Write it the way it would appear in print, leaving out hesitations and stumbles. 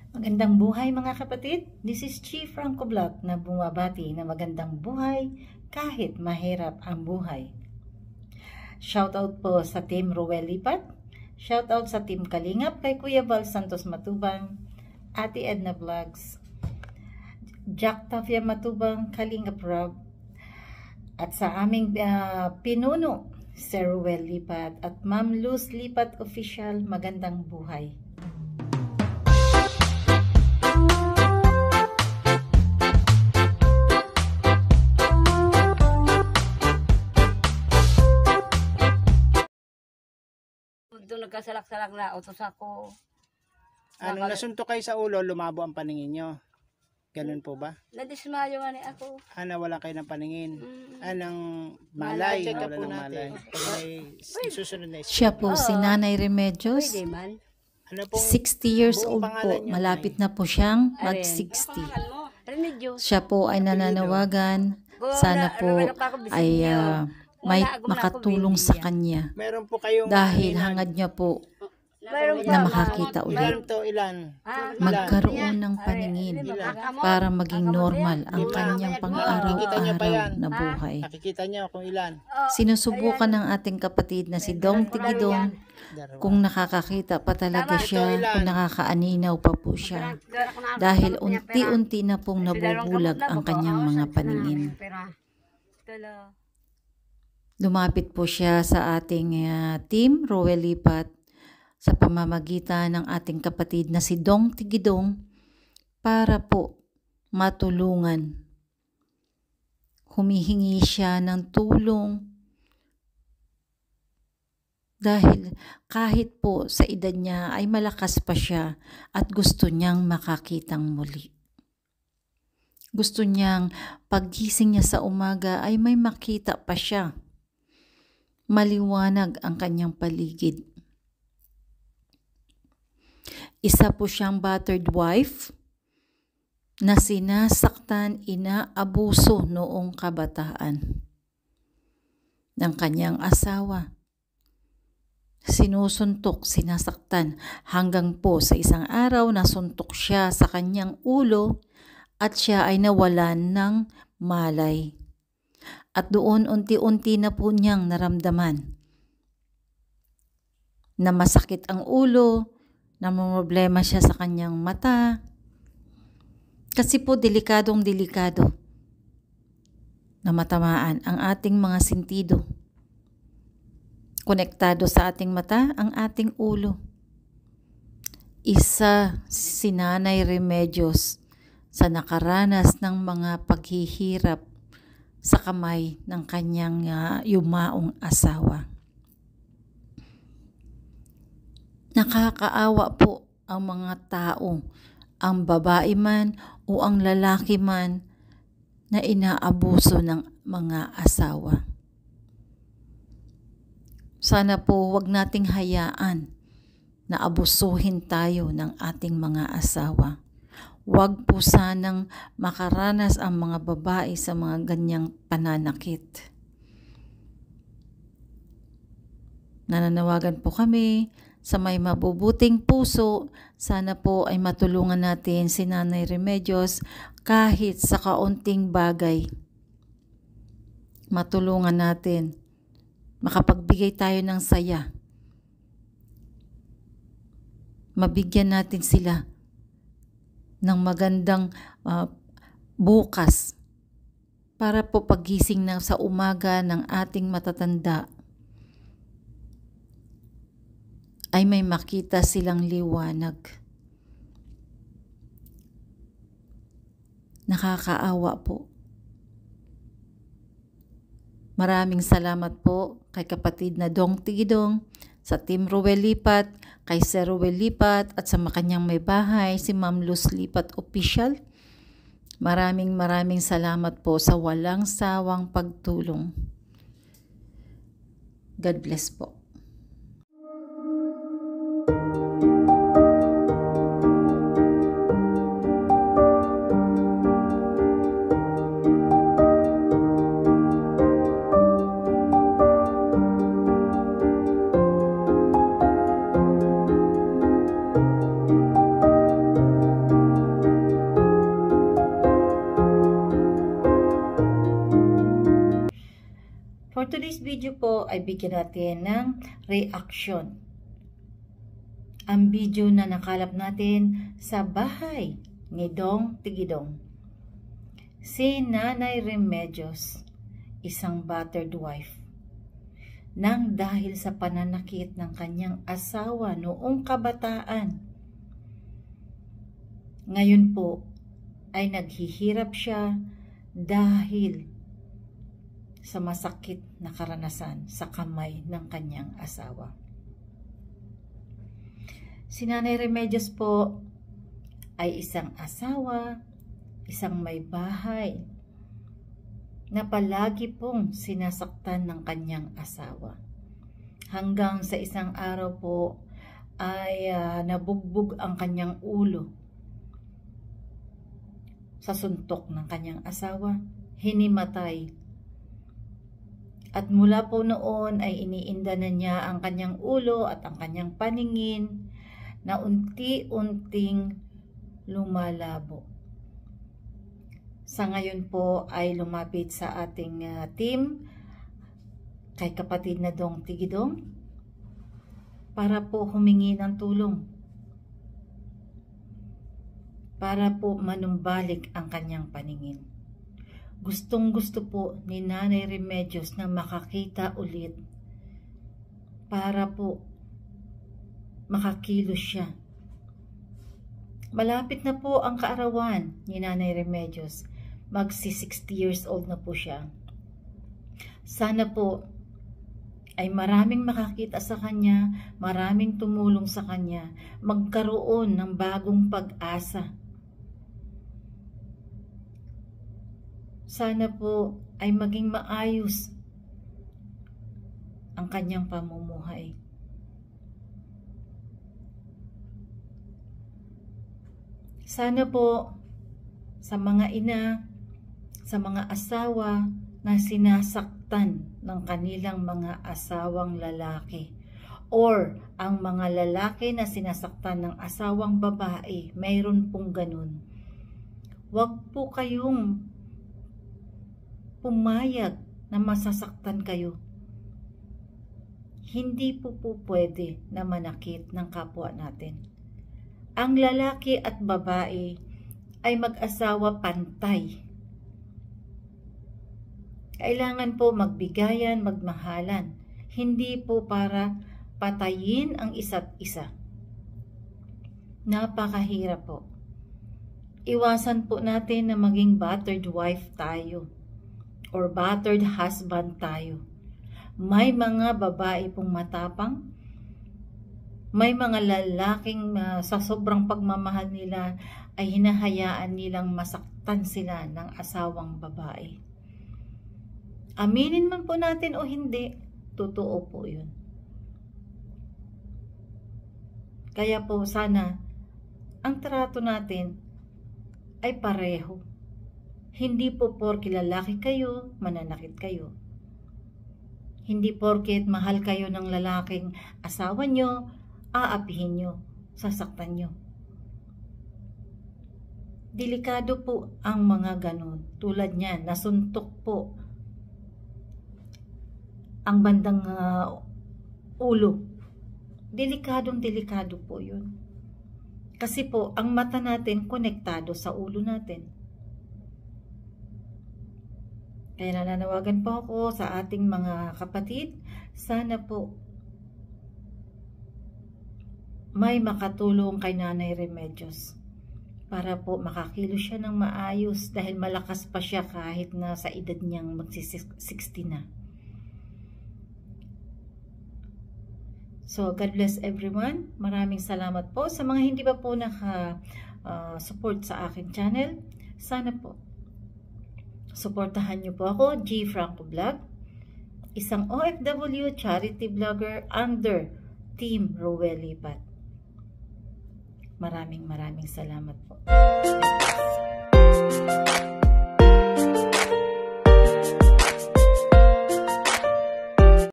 Magandang buhay mga kapatid, this is Chief Franco Vlog na bumabati na magandang buhay kahit mahirap ang buhay. Shoutout po sa Team Ruel Lipat, shoutout sa Team Kalingap kay Kuya Val Santos Matubang, Ate Edna Vlogs, Jack Tafia Matubang, Kalingap Rob, at sa aming pinuno, Sir Ruel Lipat at Ma'am Luz Lipat Official, magandang buhay. Doon nagkasalak-salak na utos ako. Ano, nasuntok kayo sa ulo, lumabo ang paningin nyo. Ganun po ba? Nadismayo nga ni ako. Nawala kayo ng paningin. Anong malay? Check Nawala po ng malay. Susunod na Siya po si Nanay Remedios. Pwede man. Ano pong 60 years buong old po. pangalan niyo, Malapit na po siyang Aren. mag-60. Remedios. Siya po ay nananawagan. Sana po ay may makatulong sa kanya. meron po kayong Dahil hangad niya po na makakita ulit. Ilan to? Ilan? Magkaroon ng paningin para maging normal ang kanyang pang-araw-araw na buhay. Nakikita nyo kung ilan? Sinusubukan ng ating kapatid na si Dong Tigidong kung nakakakita pa talaga siya, kung nakakaaninaw pa po siya. Dahil unti-unti na pong nabubulag ang kanyang mga paningin. Lumapit po siya sa ating team, Ruel Lipat, sa pamamagitan ng ating kapatid na si Dong Tigidong para po matulungan. Humihingi siya ng tulong dahil kahit po sa edad niya ay malakas pa siya at gusto niyang makakitang muli. Gusto niyang paggising niya sa umaga ay may makita pa siya. Maliwanag ang kanyang paligid. Isa po siyang battered wife na sinasaktan, inaabuso noong kabataan ng kanyang asawa. Sinusuntok, sinasaktan hanggang po sa isang araw nasuntok siya sa kanyang ulo at siya ay nawalan ng malay. At doon unti-unti na po niyang naramdaman na masakit ang ulo, namumroblema siya sa kanyang mata. Kasi po delikadong-delikado na matamaan ang ating mga sentido. Konektado sa ating mata ang ating ulo. Isa si Nanay Remedios sa nakaranas ng mga paghihirap sa kamay ng kanyang yumaong asawa. Nakakaawa po ang mga tao, ang babae man o ang lalaki man na inaabuso ng mga asawa. Sana po wag nating hayaan na abusuhin tayo ng ating mga asawa. Wag po sanang makaranas ang mga babae sa mga ganyang pananakit. Nananawagan po kami sa may mabubuting puso, sana po ay matulungan natin si Nanay Remedios kahit sa kaunting bagay. Matulungan natin, makapagbigay tayo ng saya. Mabigyan natin sila ng magandang bukas para po pagising na sa umaga ng ating matatanda ay may makita silang liwanag. Nakakaawa po. Maraming salamat po kay kapatid na Dong Tigidong, sa Team Ruel Lipat, kay Sir Ruel Lipat at sa kanyang may bahay, si Ma'am Luz Lipat Official. Maraming salamat po sa walang sawang pagtulong. God bless po. For today's video po ay bigyan natin ng reaction. Ang video na nakalap natin sa bahay ni Dong Tigidong. Si Nanay Remedios, isang battered wife, nang dahil sa pananakit ng kanyang asawa noong kabataan. Ngayon po ay naghihirap siya dahil sa masakit na karanasan sa kamay ng kanyang asawa. Si Nanay Remedios po ay isang asawa, isang may bahay, na palagi pong sinasaktan ng kanyang asawa. Hanggang sa isang araw po ay nabugbog ang kanyang ulo sa suntok ng kanyang asawa, hinimatay. At mula po noon ay iniinda na niya ang kanyang ulo at ang kanyang paningin na unti-unting lumalabo. Sa ngayon po ay lumapit sa ating team kay kapatid na Dong Tigidong para po humingi ng tulong, para po manumbalik ang kanyang paningin. Gustong-gusto po ni Nanay Remedios na makakita ulit para po makakilos siya. Malapit na po ang kaarawan ni Nanay Remedios. Magsi 60 years old na po siya. Sana po ay maraming makakita sa kanya, maraming tumulong sa kanya, magkaroon ng bagong pag-asa. Sana po ay maging maayos ang kanyang pamumuhay. Sana po sa mga ina, sa mga asawa na sinasaktan ng kanilang mga asawang lalaki, or ang mga lalaki na sinasaktan ng asawang babae, mayroon pong ganun. Huwag po kayong pumayag na masasaktan kayo. Hindi po pwede na manakit ng kapwa natin. Ang lalaki at babae ay mag-asawa pantay. Kailangan po magbigayan, magmahalan. Hindi po para patayin ang isa't isa. Napakahirap po. Iwasan po natin na maging battered wife tayo or battered husband tayo. May mga babae pong matapang, may mga lalaking sa sobrang pagmamahal nila ay hinahayaan nilang masaktan sila ng asawang babae. Aminin man po natin o hindi, totoo po yun. Kaya po sana, ang trato natin ay pareho. Hindi po porke lalaki kayo, mananakit kayo. Hindi porket mahal kayo ng lalaking asawa nyo, aapihin nyo, sasaktan nyo. Delikado po ang mga ganun. Tulad niyan, nasuntok po ang bandang ulo. Delikado po yun. Kasi po, ang mata natin konektado sa ulo natin. Kaya nananawagan po ako sa ating mga kapatid, sana po may makatulong kay Nanay Remedios para po makakilos siya ng maayos dahil malakas pa siya kahit na sa edad niyang magsi-60 na. So, God bless everyone. Maraming salamat po. Sa mga hindi pa po naka-support sa aking channel, sana po suportahan niyo po ako, G. Franco Vlog, isang OFW charity vlogger under Team Rowell Lipat. Maraming salamat po.